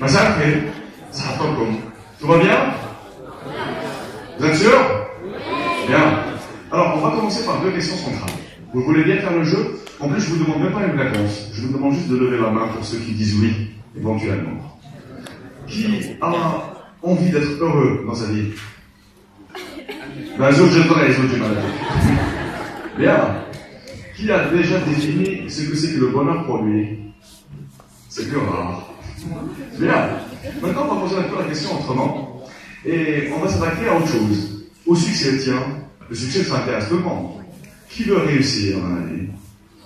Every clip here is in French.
ça fait. Ça attend comme. Tout va bien? Vous êtes sûr? Bien. Alors, on va commencer par deux questions centrales. Vous voulez bien faire le jeu? En plus, je vous demande même pas une réponse. Je vous demande juste de lever la main pour ceux qui disent oui, éventuellement. Qui a envie d'être heureux dans sa vie? Ben, les autres, je donne les autres, j'ai mal à dire. Bien. Qui a déjà défini ce que c'est que le bonheur pour lui? C'est plus rare. Bien. Maintenant, on va poser un peu la question autrement. Et on va s'attaquer à autre chose. Au succès, tiens. Le succès, ça intéresse tout le monde. Qui veut réussir dans la vie?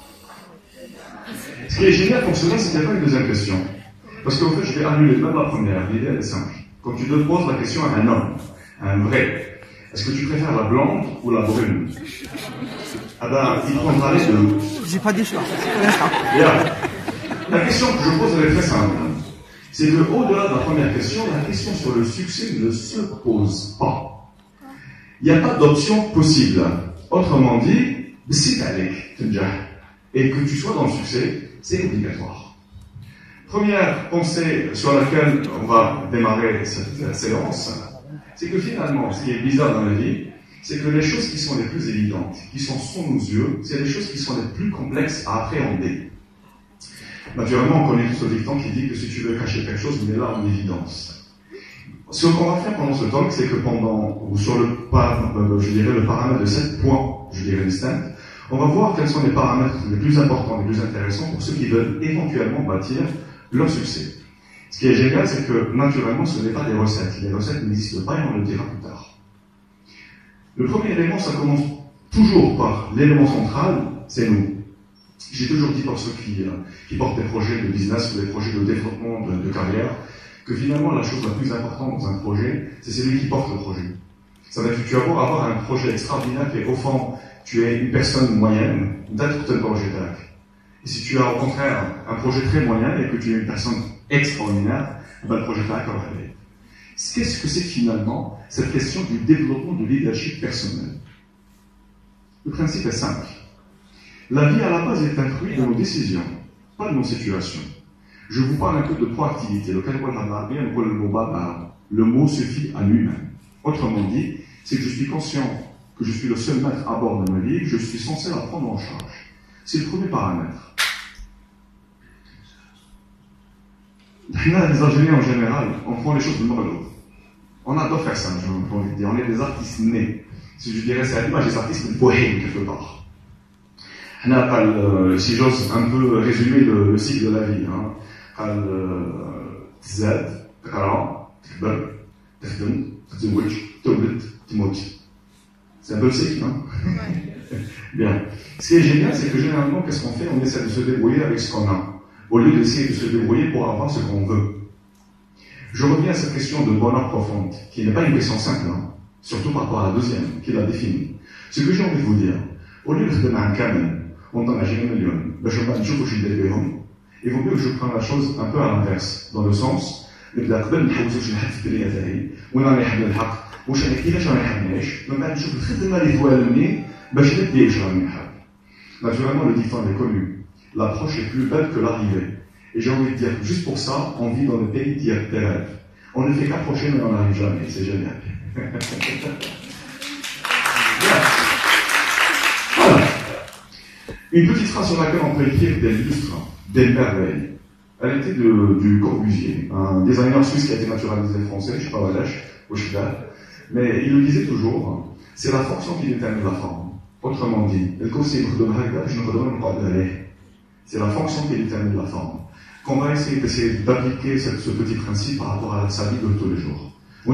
Ce qui est génial pour cela, c'est qu'il n'y a pas une deuxième question. Parce qu'en fait, je vais annuler même la première. L'idée, elle est simple. Quand tu te poses la question à un homme, à un vrai, est-ce que tu préfères la blonde ou la brune? Ah ben, il prendra les deux. J'ai pas des choix. Bien. La question que je pose, elle est très simple. C'est que, au-delà de la première question, la question sur le succès ne se pose pas. Il n'y a pas d'option possible. Autrement dit, c'est avec, et que tu sois dans le succès, c'est obligatoire. Première pensée sur laquelle on va démarrer cette séance, c'est que finalement, ce qui est bizarre dans la vie, c'est que les choses qui sont les plus évidentes, qui sont sous nos yeux, c'est les choses qui sont les plus complexes à appréhender. Naturellement, on connaît tout ce dicton qui dit que si tu veux cacher quelque chose, mets-la en évidence. Ce qu'on va faire pendant ce temps, c'est que ou sur le paramètre de 7 points, distincts, on va voir quels sont les paramètres les plus importants, les plus intéressants pour ceux qui veulent éventuellement bâtir leur succès. Ce qui est génial, c'est que naturellement, ce n'est pas des recettes. Les recettes n'existent pas et on le dira plus tard. Le premier élément, ça commence toujours par l'élément central, c'est nous. J'ai toujours dit pour ceux qui portent des projets de business ou des projets de développement de carrière, que finalement la chose la plus importante dans un projet, c'est celui qui porte le projet. Ça va être que tu vas avoir un projet extraordinaire et au fond, tu es une personne moyenne, d'être tel projet. Et si tu as au contraire un projet très moyen et que tu es une personne extraordinaire, ben, le projet va aller. Qu'est-ce que c'est finalement cette question du développement du leadership personnel? Le principe est simple. La vie à la base est un fruit de nos décisions, pas de nos situations. Je vous parle un peu de proactivité. Le mot suffit à lui-même. Autrement dit, c'est que je suis conscient que je suis le seul maître à bord de ma vie, que je suis censé la prendre en charge. C'est le premier paramètre. Les Algériens en général, on prend les choses de l'autre. On adore faire ça, j'ai envie de dire. On est des artistes nés. Si je dirais, c'est à l'image des artistes de bohème, quelque part. Si j'ose un peu résumer le cycle de la vie, c'est un peu le cycle, hein? Bien. Ce qui est génial, c'est que généralement, qu'est-ce qu'on fait? On essaie de se débrouiller avec ce qu'on a, au lieu d'essayer de se débrouiller pour avoir ce qu'on veut. Je reviens à cette question de bonheur profonde, qui n'est pas une question simple, hein? Surtout par rapport à la deuxième, qui l'a définie. Ce que j'ai envie de vous dire, au lieu de faire un canon, on t'en a gagné un million, ben je vais il vaut mieux que je prenne la chose un peu à l'inverse, dans le sens, naturellement, le dicton est connu. L'approche est plus belle que l'arrivée. Et j'ai envie de dire, juste pour ça, on vit dans le pays des rêves. On ne fait qu'approcher, mais on n'arrive jamais. C'est génial. Voilà. Une petite phrase sur laquelle on peut écrire des lustres, des merveilles. Elle était du Corbusier, un designer suisse qui a été naturalisé français, je ne sais pas Valèche, au Chidal, mais il le disait toujours, c'est la fonction qui détermine la forme. Autrement dit, c'est la fonction qui détermine la forme. Qu'on va essayer d'appliquer ce petit principe par rapport à sa vie de tous les jours.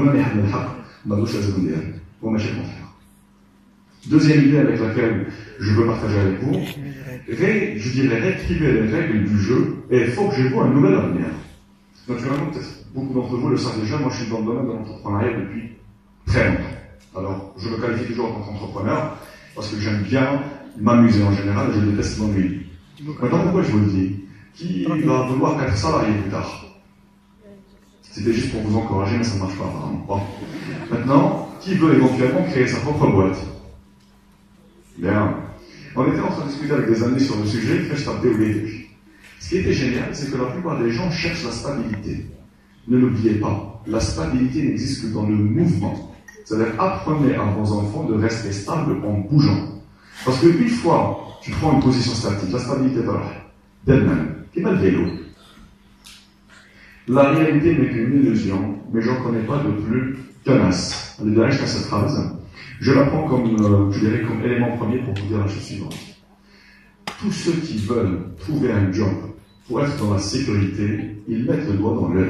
Deuxième idée avec laquelle je veux partager avec vous, je dirais réécrivez les règles du jeu et il faut que j'ai vous un nouvel avenir. Naturellement, peut-être beaucoup d'entre vous le savent déjà, moi je suis dans le domaine de l'entrepreneuriat depuis très longtemps. Alors, je me qualifie toujours en tant qu'entrepreneur parce que j'aime bien m'amuser en général et je déteste m'ennuyer. Maintenant, pourquoi je vous le dis? Qui va vouloir être salarié plus tard? C'était juste pour vous encourager, mais ça ne marche pas apparemment. Bon. Maintenant, qui veut éventuellement créer sa propre boîte? Bien. On était en train de discuter avec des amis sur le sujet, ce qui était génial, c'est que la plupart des gens cherchent la stabilité. Ne l'oubliez pas, la stabilité n'existe que dans le mouvement. C'est-à-dire, apprenez à vos enfants de rester stables en bougeant. Parce qu'une fois tu prends une position statique, la stabilité d'elle-même, qui est le vélo. La réalité n'est qu'une illusion, mais je n'en connais pas de plus tenace. Allez, derrière cette phrase, je la prends comme, je dirais, comme élément premier pour vous dire la chose suivante. Tous ceux qui veulent trouver un job pour être dans la sécurité, ils mettent le doigt dans l'œil.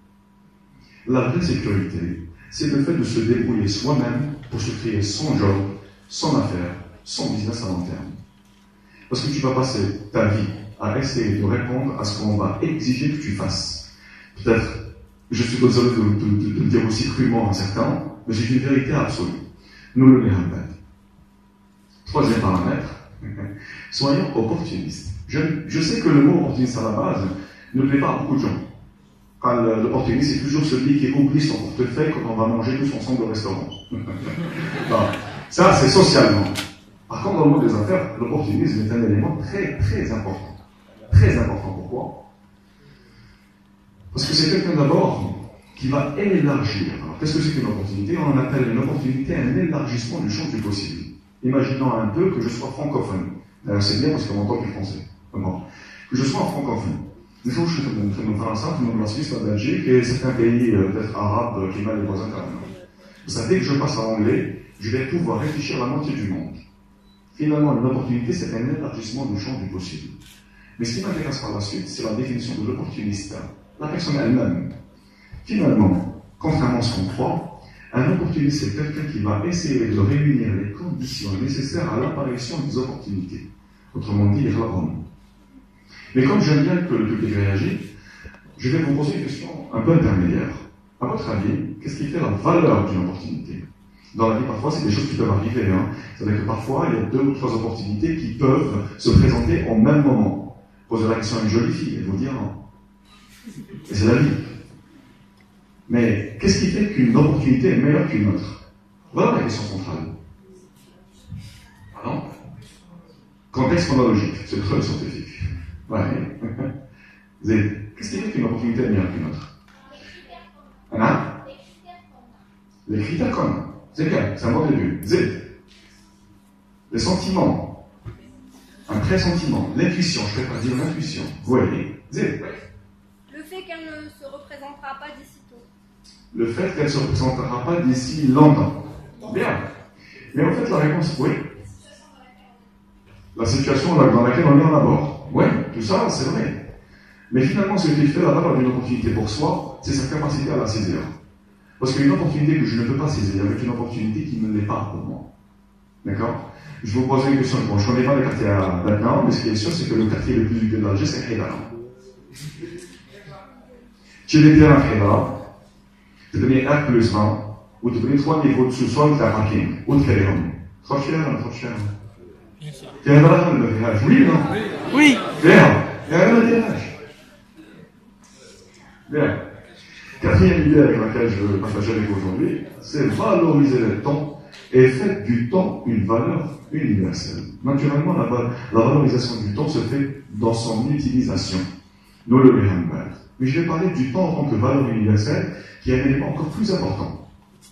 La vraie sécurité, c'est le fait de se débrouiller soi-même pour se créer son job, son affaire, son business à long terme. Parce que tu vas passer ta vie à essayer de répondre à ce qu'on va exiger que tu fasses. Peut-être, je suis désolé de le dire aussi crûment à certains, mais c'est une vérité absolue. Nous le verrons. Troisième paramètre, soyons opportunistes. Je sais que le mot opportuniste à la base ne plaît pas à beaucoup de gens. L'opportuniste, c'est toujours celui qui oublie son portefeuille quand on va manger tous ensemble au restaurant. Bon, ça, c'est socialement. Par contre, dans le monde des affaires, l'opportunisme est un élément très, très important. Très important. Pourquoi? Parce que c'est quelqu'un d'abord qui va élargir. Alors, qu'est-ce que c'est qu'une opportunité? On en appelle une opportunité un élargissement du champ du possible. Imaginons un peu que je sois francophone. C'est bien parce qu'on entend plus français. Vraiment. Que je sois francophone. Il faut que je sois en France, en Suisse, en Belgique, et certains pays peut-être arabes qui mettent les voisins carrément. Ça, dès que je passe à l'anglais, je vais pouvoir réfléchir la moitié du monde. Finalement, une opportunité, c'est un élargissement du champ du possible. Mais ce qui m'intéresse par la suite, c'est la définition de l'opportuniste. La personne elle-même. Finalement, contrairement à ce qu'on croit, un opportuniste, c'est quelqu'un qui va essayer de réunir les conditions nécessaires à l'apparition des opportunités. Autrement dit, les rabons. Mais comme j'aime bien que le public réagisse, je vais vous poser une question un peu intermédiaire. À votre avis, qu'est-ce qui fait la valeur d'une opportunité? Dans la vie, parfois, c'est des choses qui peuvent arriver. C'est-à-dire que parfois, il y a 2 ou 3 opportunités qui peuvent se présenter au même moment. Posez la question à une jolie fille, elle vous dire non. Et c'est la vie. Mais qu'est-ce qui fait qu'une opportunité est meilleure qu'une autre? Voilà la question centrale. Pardon? Contexte chronologique, c'est le seul scientifique. Ouais. Qu'est-ce qui fait qu'une opportunité est meilleure qu'une autre? Les critères communs. C'est bien, c'est un bon début. Les sentiments. Un pressentiment. L'intuition, je ne vais pas dire l'intuition. Vous voyez? Le fait qu'elle ne se représentera pas d'ici tôt. Le fait qu'elle ne se représentera pas d'ici longtemps. Bien. Mais en fait, la réponse, oui. La situation dans laquelle on est en abord. Oui, tout ça, c'est vrai. Mais finalement, ce qui fait la valeur d'une opportunité pour soi, c'est sa capacité à la saisir. Parce qu'une opportunité que je ne peux pas saisir est une opportunité qui ne l'est pas pour moi. D'accord? Je vais vous poser une question. Bon, je ne connais pas le quartier à Batna, mais ce qui est sûr, c'est que le quartier le plus huppé d'Alger, c'est Haïdara. Tu es à Haïdara, tu deviens R+20, ou tu deviens 3 niveaux de sous-sol, tu as un parking, ou tu fais les hommes. Trop cher. Tu es dans le village, oui ou non? Oui. Bien. Il y a un village. Bien. Quatrième idée avec laquelle je veux partager avec vous aujourd'hui, c'est valoriser le temps et faire du temps une valeur universelle. Naturellement, la valorisation du temps se fait dans son utilisation. Nous le verrons. Mais je vais parler du temps en tant que valeur universelle, qui est un élément encore plus important.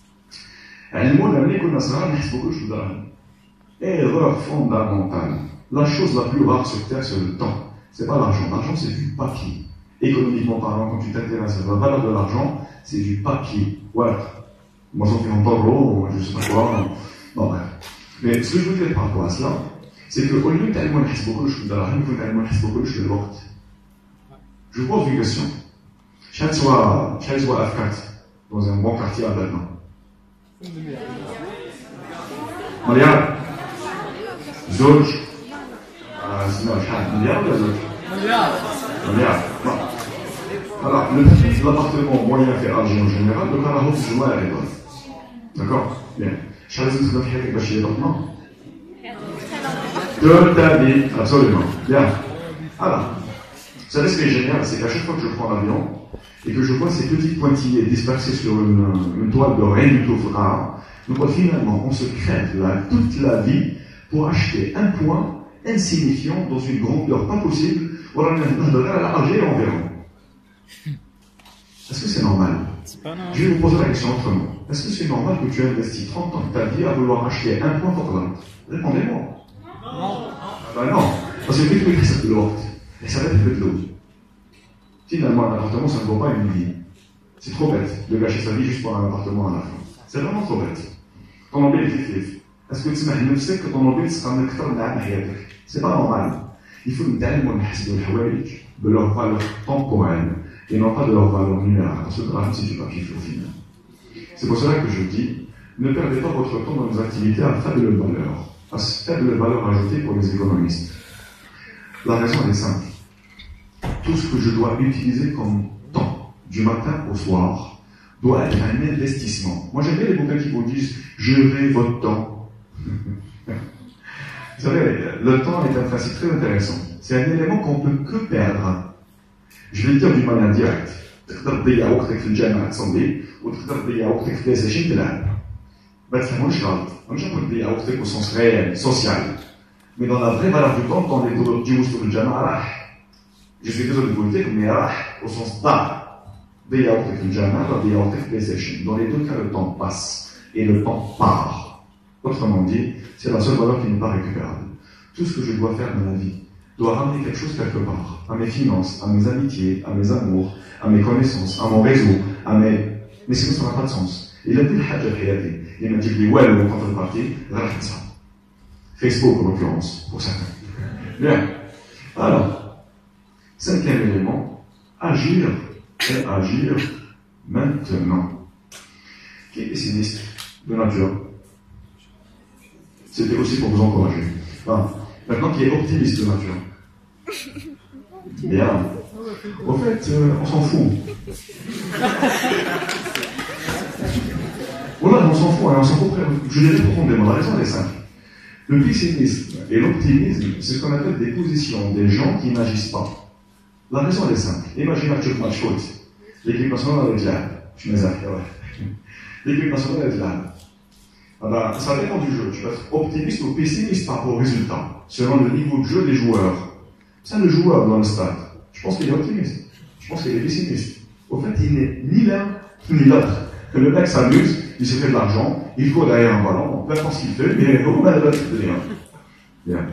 Erreur fondamentale. La chose la plus rare sur Terre, c'est le temps. C'est pas l'argent. L'argent, c'est du papier. Économiquement parlant, quand tu t'intéresses à la valeur de l'argent, c'est du papier. Voilà. Moi, j'en fais en taureau, je sais pas quoi. Bon, bref. Mais ce que je veux dire par rapport à cela, c'est qu'au lieu de tellement beaucoup, je vous pose une question. Chaque soit F4, dans un bon quartier à Batna. Marianne, Zoj, milliard ou Zoj? Non. Alors, le prix de l'appartement moyen fait Alger en général, le carahot, je vois la réponse. D'accord? Bien. Chaque fois que vous avez chez les appartements? De ta vie, absolument. Bien. Alors, vous savez ce qui est génial, c'est qu'à chaque fois que je prends l'avion, et que je vois ces petits pointillés dispersés sur une toile de rien du tout rare, donc finalement, on se crève toute la vie pour acheter un point insignifiant dans une grandeur pas possible, voilà, à Alger environ. Est-ce que c'est normal? Je vais vous poser la question autrement. Est-ce que c'est normal que tu investis 30 ans de ta vie à vouloir acheter un point photogramme? Répondez-moi. Non. Ben non. Parce que dès que ça de l'ordre, et ça va être de l'eau. Finalement, un appartement, ça ne vaut pas une vie. C'est trop bête de gâcher sa vie juste pour un appartement à la fin. C'est vraiment trop bête. Ton mobile est fictif. Est-ce que tu sais que ton mobile sera un acteur de la vie? C'est pas normal. Il faut nous donner mon de leur valeur temporelle et non pas de leur valeur numéraire. Parce que dans la vie, c'est du papier au final. C'est pour cela que je dis, ne perdez pas votre temps dans nos activités à faible valeur, à faible valeur ajoutée pour les économistes. La raison elle est simple. Tout ce que je dois utiliser comme temps, du matin au soir, doit être un investissement. Moi j'aime bien les bouquins qui vous disent « gérez votre temps ». Vous savez, le temps est un principe très intéressant. C'est un élément qu'on ne peut que perdre. Je vais le dire d'une manière directe. تقدر تضيع وقتك في الجامعة تصلي وتقدر تضيع وقتك في PlayStation تلعب. ما تفهموش غلط. مش نقول تضيع وقتك au sens réel, social. Mais dans la vraie valeur du temps, dans les cours du في الجامعة راح. Je suis désolé de vous le dire, mais راح au sens ضاع. تضيع وقتك في الجامعة تضيع وقتك في PlayStation. Dans les deux cas, le temps passe et le temps part. Autrement dit, c'est la seule valeur qui n'est pas récupérable. Tout ce que je dois faire dans la vie doit ramener quelque chose quelque part, à mes finances, à mes amitiés, à mes amours, à mes connaissances, à mon réseau, à mes... Mais sinon ça n'a pas de sens. Il a dit le hajj al-hayati, il m'a dit que ouais, le contrepartie, ça. Facebook en l'occurrence, pour certains. Bien. Alors, cinquième élément, agir et agir maintenant. Qui est pessimiste de nature? C'était aussi pour vous encourager. Enfin, maintenant, qui est optimiste de nature? Bien. Au fait, on s'en fout. Voilà, on s'en fout, hein, on s'en fout. Je dirais profondément, la raison est simple. Le pessimisme et l'optimisme, c'est ce qu'on appelle des positions des gens qui n'agissent pas. La raison est simple. Imaginez que tu match foot. L'équipe nationale avec l'âme. Je m'exagère, ouais. L'équipe nationale avec l'âme. Alors, ça dépend du jeu. Tu vas être optimiste ou pessimiste par rapport au résultat, selon le niveau de jeu des joueurs. C'est le joueur dans le stade. Je pense qu'il est optimiste. Je pense qu'il est pessimiste. Au fait, il n'est ni l'un ni l'autre. Le mec s'amuse, il se fait de l'argent, il court derrière un ballon, peu importe ce qu'il fait, mais au moins, il va rien. Bien.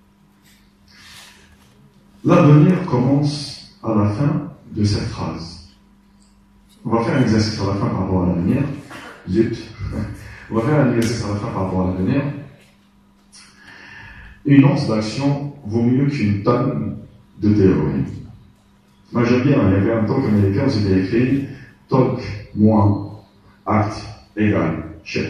L'avenir commence à la fin de cette phrase. On va faire un exercice à la fin par rapport à l'avenir. Zut. On va faire un exercice à la fin par rapport à l'avenir. Une once d'action vaut mieux qu'une tonne de théorie. Moi j'aime bien, il y avait un talk américain où c'était écrit talk moins acte égal shit.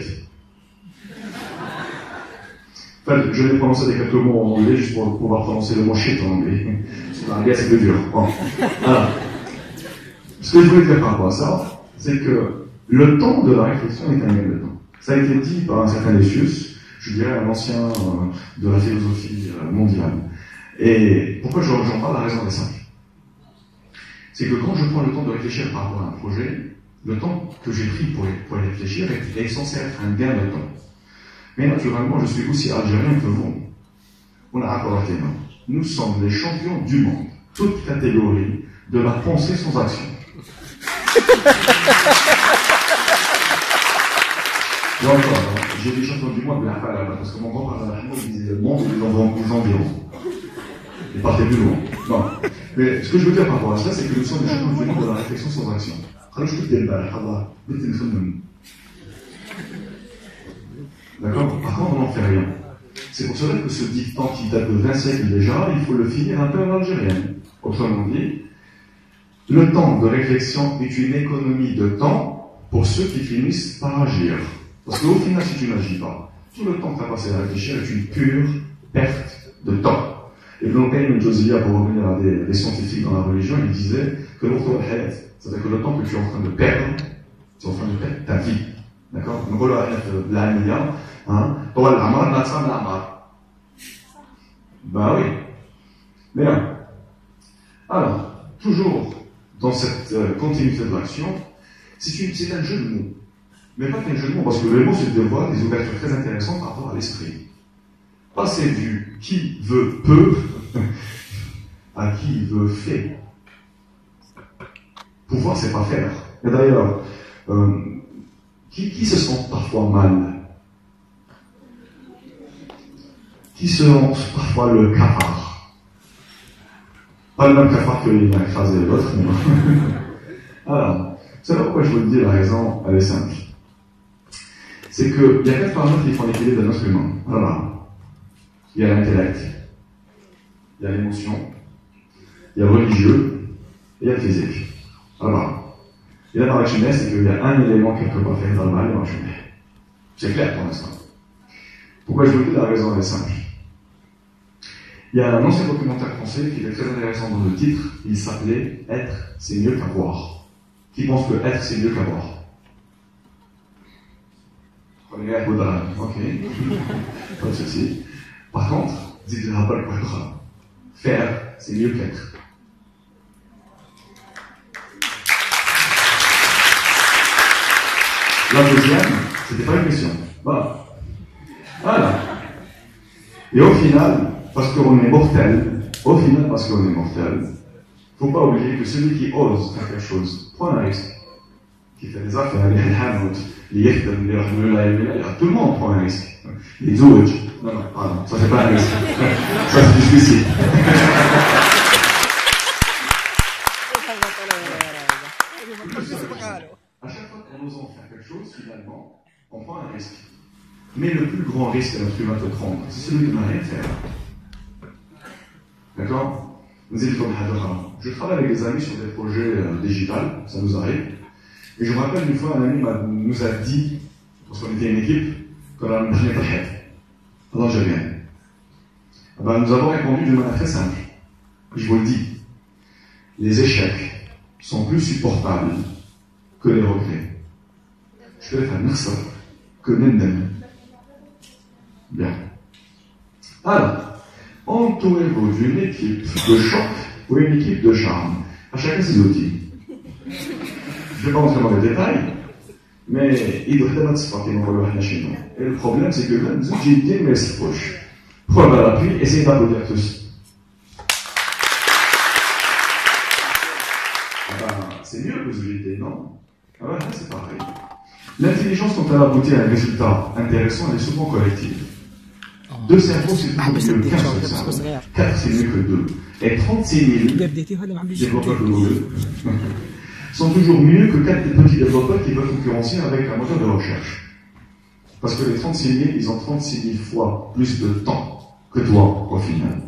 En fait, je vais prononcer des quelques mots en anglais juste pour pouvoir prononcer le mot shit en anglais. En anglais c'est plus dur. Bon. Alors, ce que je voulais dire par rapport à ça, c'est que le temps de la réflexion est un gain de temps. Ça a été dit par un certain Lessius, je dirais un ancien de la philosophie mondiale. Et pourquoi j'en parle? La raison est simple. C'est que quand je prends le temps de réfléchir par rapport à un projet, le temps que j'ai pris pour y réfléchir est censé être un gain de temps. Mais naturellement, je suis aussi algérien que vous. On a accordé non. Nous sommes les champions du monde, toute catégorie, de la pensée sans action. Et encore, j'ai des champions du monde de la parole, parce que mon grand-père disait le monde et les environs. Il partait plus loin. Non. Mais ce que je veux dire par rapport à cela, c'est que nous sommes des champions du monde de la réflexion sans action. D'accord? Par contre, on n'en fait rien. C'est pour cela que ce dicton qui date de 20 siècles déjà, il faut le finir un peu en algérien. Autrement dit, le temps de réflexion est une économie de temps pour ceux qui finissent par agir. Parce qu'au final, si tu n'agis pas, tout le temps que tu as passé à réfléchir est une pure perte de temps. Et donc, INJAZ, pour revenir à des scientifiques dans la religion, il disait que l'autre c'est-à-dire que le temps que tu es en train de perdre, tu es en train de perdre ta vie. D'accord? Donc, voilà, l'année, hein, toi, l'amar, l'atsam, l'amar. Ben oui. Bien. Alors, toujours dans cette continuité de l'action, c'est un jeu de mots. Mais pas qu'un jeu de mots, parce que le mot, c'est de voir des ouvertures très intéressantes par rapport à l'esprit. Passer du qui veut peut à qui veut fait. Pouvoir, c'est pas faire. Et d'ailleurs, Qui se sent parfois mal? Qui se sent parfois le cafard? Pas le même cafard que il a écrasé l'autre, mais alors, vous savez pourquoi je vous le dis, la raison, elle est simple. C'est qu'il y a 4 paramètres qui font l'équilibre de notre humain. Voilà. Il y a l'intellect, il y a l'émotion, il y a le religieux, et il y a le physique. Voilà. Et là, dans la chimie, c'est qu'il y a un élément quelque part fait dans le mal dans la chimie. C'est clair pour l'instant. Pourquoi je vous dis, la raison elle est simple. Il y a un ancien documentaire français qui était très intéressant dans le titre, il s'appelait « Être, c'est mieux qu'avoir ». Qui pense que être, c'est mieux qu'avoir? Prenez un peu de ok. Pas de souci. Par contre, dites-le pas le contraire. Faire, c'est mieux qu'être. La deuxième, c'était pas une question. Voilà. Voilà. Et au final, parce qu'on est mortel, faut pas oublier que celui qui ose faire quelque chose prend un risque. Qui fait des affaires, les hammout, les yachtem, les rahmullah, tout le monde prend un risque. Les zouj. Non, pardon, ça c'est pas un risque. Ça c'est du suicide. À chaque fois qu'en osant faire quelque chose, finalement, on prend un risque. Mais le plus grand risque que notre humain peut prendre, c'est celui de ne rien faire. D'accord? Je travaille avec des amis sur des projets digital, ça nous arrive. Et je me rappelle une fois, un ami nous a dit, parce qu'on était une équipe, qu'on a une tâche. Alors je viens. Nous avons répondu d'une manière très simple. Je vous le dis, les échecs sont plus supportables que les regrets. Je vais faire ça que Nendem. Bien. Alors, entourez-vous d'une équipe de choc ou une équipe de charme. À chacun ses outils. Je ne vais pas rentrer dans les détails, mais il doit être ce qu'on va chez nous. Et le problème, c'est que même si j'ai dit, mais c'est poche. Preuve à l'appui, essayez d'applaudir tous. C'est mieux que l'utilité, non? Là, c'est pareil. L'intelligence, quand elle aboutit à un résultat intéressant, elle est souvent collective. 2 cerveaux, c'est toujours mieux qu'un seul cerveau. 4, c'est mieux que 2. Et 36 000 développeurs de Google sont toujours mieux que 4 petits développeurs qui peuvent concurrencer avec un moteur de recherche. Parce que les 36 000, ils ont 36 000 fois plus de temps que toi, au final.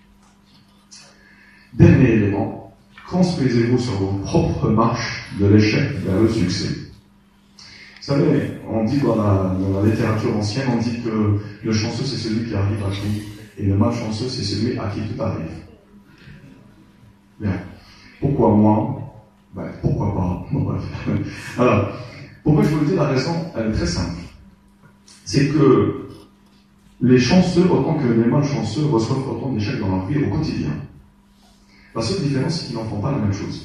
Dernier élément, construisez-vous sur vos propres marches de l'échec vers le succès. Vous savez, on dit dans la littérature ancienne, on dit que le chanceux c'est celui qui arrive à tout, et le malchanceux c'est celui à qui tout arrive. Bien. Pourquoi moi? Pourquoi pas? Bon, bref. Alors, pourquoi je vous le dis, la raison, elle est très simple. C'est que les chanceux, autant que les malchanceux, reçoivent autant d'échecs dans leur vie au quotidien. La seule différence, c'est qu'ils n'en font pas la même chose.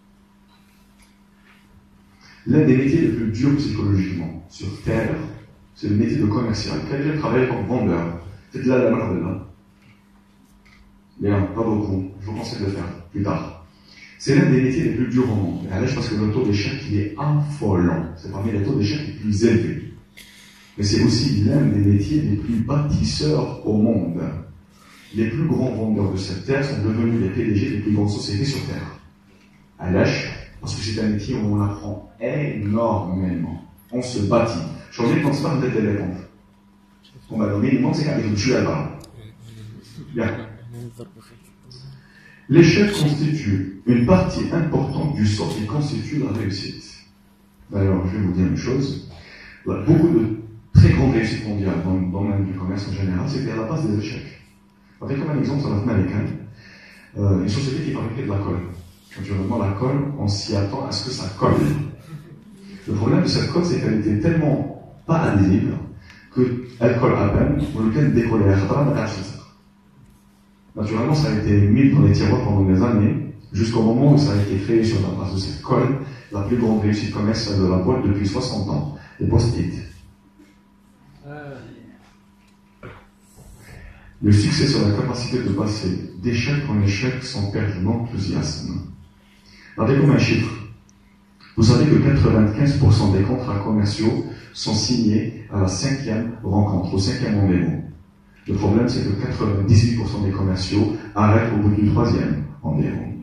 L'un des métiers les plus durs psychologiquement sur Terre, c'est le métier de commercial. Quelqu'un travaille comme vendeur. C'est là la merde là. Bien, pas beaucoup. Je vous conseille de le faire plus tard. C'est l'un des métiers les plus durs au monde. Et là, je pense que le taux d'échec, il est affolant. C'est parmi les taux d'échec les plus élevés. Mais c'est aussi l'un des métiers les plus bâtisseurs au monde. Les plus grands vendeurs de cette terre sont devenus les PDG des plus grandes sociétés sur Terre. À l'âge, parce que c'est un métier où on apprend énormément. On se bâtit. Je reviens quand c'est pas peut-être les réponses. On va donner une demande, c'est quand ils tuent là-bas. Bien. L'échec constitue une partie importante du sort qui constitue la réussite. D'ailleurs, je vais vous dire une chose. Beaucoup de très grandes réussites mondiales dans le domaine du commerce en général, c'est à la base des échecs. Avec comme un exemple, ça va être américain. Une société qui fabriquait de la colle. Naturellement, la colle, on s'y attend à ce que ça colle. Le problème de cette colle, c'est qu'elle était tellement pas adhésible qu'elle colle à peine, ou lequel décollait à la. Naturellement, ça a été mis dans les tiroirs pendant des années, jusqu'au moment où ça a été créé sur la base de cette colle, la plus grande réussite commerciale de la boîte depuis 60 ans, les post-it. Le succès sur la capacité de passer d'échec en échec sans perdre l'enthousiasme. Regardez comme un chiffre. Vous savez que 95% des contrats commerciaux sont signés à la 5e rencontre, au 5e rendez-vous. Le problème, c'est que 98% des commerciaux arrêtent au bout du 3e rendez-vous.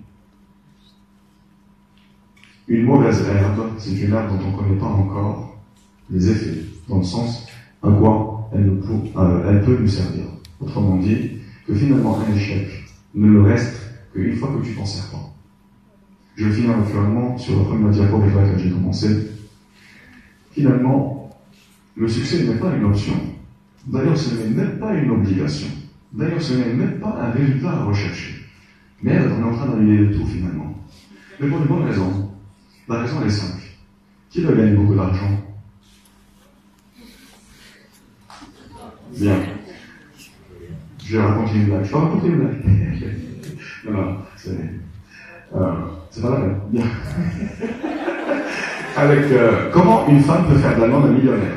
Une mauvaise herbe, c'est une herbe dont on ne connaît pas encore les effets, dans le sens à quoi elle peut nous servir. Autrement dit, que finalement un échec ne le reste qu'une fois que tu t'en sers pas. Je vais finir naturellement sur la première diapo avec laquelle j'ai commencé. Finalement, le succès n'est pas une option. D'ailleurs, ce n'est même pas une obligation. D'ailleurs, ce n'est même pas un résultat à rechercher. Mais on est en train d'annuler le tout finalement. Mais pour une bonne raison. La raison elle est simple. Qui veut gagner beaucoup d'argent? Bien. Je vais raconter une blague. Je vais raconter une blague. Non, c'est pas la peine. Bien. Avec comment une femme peut faire d'Allemand un millionnaire?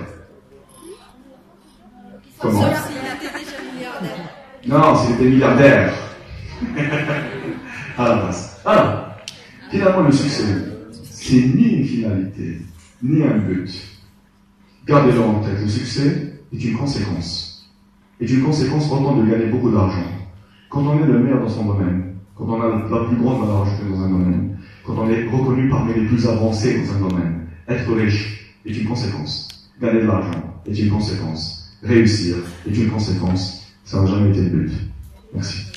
Comment? Sauf s'il était déjà milliardaire. Non, s'il était milliardaire. À la place. Alors, finalement, le succès, c'est ni une finalité, ni un but. Gardez-le en tête. Le succès est une conséquence. Est une conséquence autant de gagner beaucoup d'argent. Quand on est le meilleur dans son domaine, quand on a la plus grande valeur ajoutée dans un domaine, quand on est reconnu parmi les plus avancés dans un domaine, être riche est une conséquence. Gagner de l'argent est une conséquence. Réussir est une conséquence. Ça n'a jamais été le but. Merci.